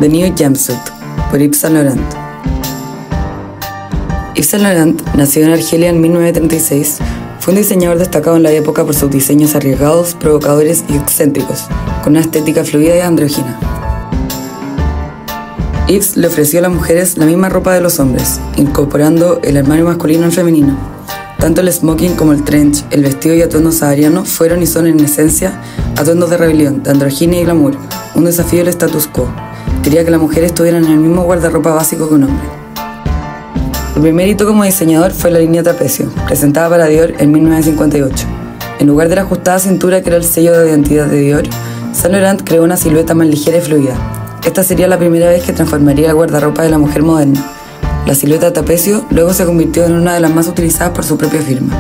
The New Jumpsuit, por Yves Saint Laurent. Yves Saint Laurent, nacido en Argelia en 1936, fue un diseñador destacado en la época por sus diseños arriesgados, provocadores y excéntricos, con una estética fluida y andrógina. Yves le ofreció a las mujeres la misma ropa de los hombres, incorporando el armario masculino al femenino. Tanto el smoking como el trench, el vestido y atuendo sahariano fueron y son en esencia atuendos de rebelión, de androginia y glamour, un desafío al status quo. Quería que las mujeres tuvieran el mismo guardarropa básico que un hombre. El primer hito como diseñador fue la línea Trapecio, presentada para Dior en 1958. En lugar de la ajustada cintura que era el sello de identidad de Dior, Saint Laurent creó una silueta más ligera y fluida. Esta sería la primera vez que transformaría el guardarropa de la mujer moderna. La silueta Trapecio luego se convirtió en una de las más utilizadas por su propia firma.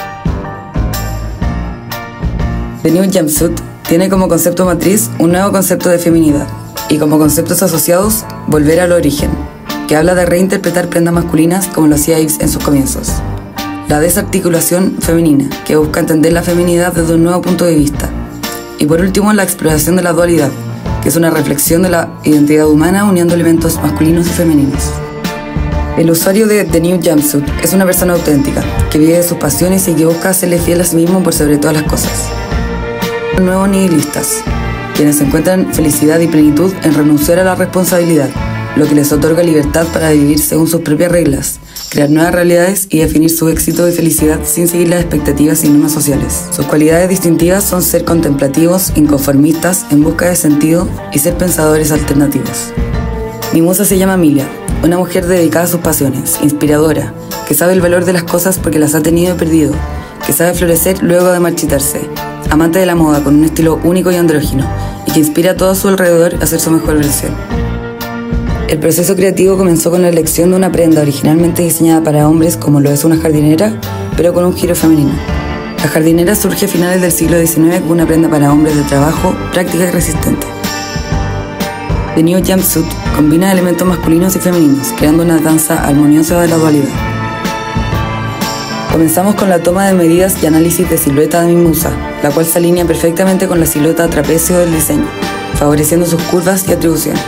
The New Jumpsuit tiene como concepto matriz un nuevo concepto de feminidad y como conceptos asociados, volver al origen, que habla de reinterpretar prendas masculinas como lo hacía Yves en sus comienzos. La desarticulación femenina, que busca entender la feminidad desde un nuevo punto de vista. Y por último, la exploración de la dualidad, que es una reflexión de la identidad humana uniendo elementos masculinos y femeninos. El usuario de The New Jumpsuit es una persona auténtica, que vive de sus pasiones y que busca serle fiel a sí mismo por sobre todas las cosas. Nuevos nihilistas, quienes encuentran felicidad y plenitud en renunciar a la responsabilidad, lo que les otorga libertad para vivir según sus propias reglas, crear nuevas realidades y definir su éxito y felicidad sin seguir las expectativas y normas sociales. Sus cualidades distintivas son ser contemplativos, inconformistas, en busca de sentido y ser pensadores alternativos. Mi musa se llama Emilia, una mujer dedicada a sus pasiones, inspiradora, que sabe el valor de las cosas porque las ha tenido y perdido, que sabe florecer luego de marchitarse, amante de la moda con un estilo único y andrógino, y que inspira a todo a su alrededor a ser su mejor versión. El proceso creativo comenzó con la elección de una prenda originalmente diseñada para hombres como lo es una jardinera, pero con un giro femenino. La jardinera surge a finales del siglo XIX como una prenda para hombres de trabajo, práctica y resistente. The New Jumpsuit combina elementos masculinos y femeninos, creando una danza armoniosa de la dualidad. Comenzamos con la toma de medidas y análisis de silueta de mi musa, la cual se alinea perfectamente con la silueta trapecio del diseño, favoreciendo sus curvas y atribuciones.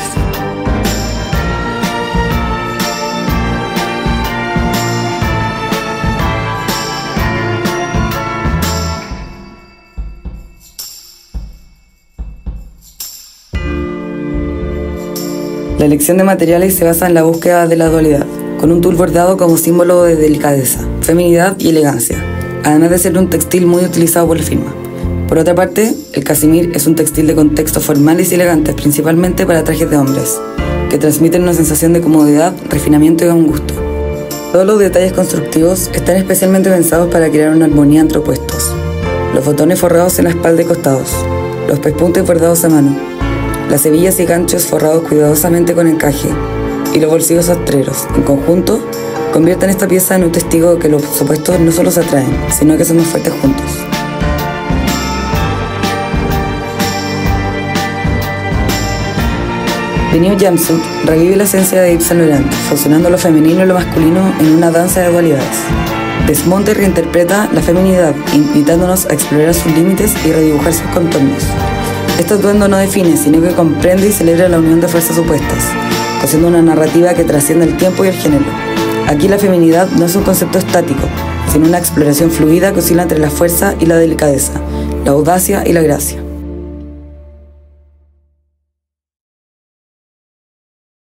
La elección de materiales se basa en la búsqueda de la dualidad, con un tul bordado como símbolo de delicadeza, feminidad y elegancia, además de ser un textil muy utilizado por la firma. Por otra parte, el casimir es un textil de contextos formales y elegantes, principalmente para trajes de hombres, que transmiten una sensación de comodidad, refinamiento y buen gusto. Todos los detalles constructivos están especialmente pensados para crear una armonía entre opuestos. Los botones forrados en la espalda y costados, los pespuntes bordados a mano, las hebillas y ganchos forrados cuidadosamente con encaje, y los bolsillos sastreros, en conjunto, convierten esta pieza en un testigo de que los opuestos no solo se atraen, sino que son más fuertes juntos. The New Jumpsuit revive la esencia de Yves Saint Laurent, fusionando lo femenino y lo masculino en una danza de dualidades. Desmonta y reinterpreta la feminidad, invitándonos a explorar sus límites y redibujar sus contornos. Este atuendo no define, sino que comprende y celebra la unión de fuerzas opuestas, haciendo una narrativa que trasciende el tiempo y el género. Aquí la feminidad no es un concepto estático, sino una exploración fluida que oscila entre la fuerza y la delicadeza, la audacia y la gracia.